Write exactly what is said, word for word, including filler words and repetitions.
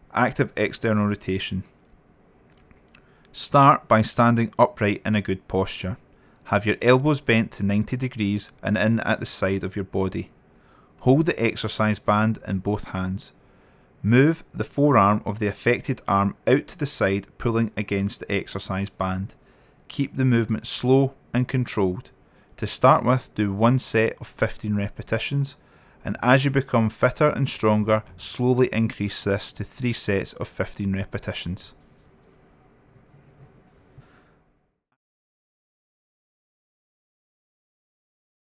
Active external rotation. Start by standing upright in a good posture. Have your elbows bent to ninety degrees and in at the side of your body. Hold the exercise band in both hands. Move the forearm of the affected arm out to the side, pulling against the exercise band. Keep the movement slow and controlled. To start with, do one set of fifteen repetitions, and as you become fitter and stronger, slowly increase this to three sets of fifteen repetitions.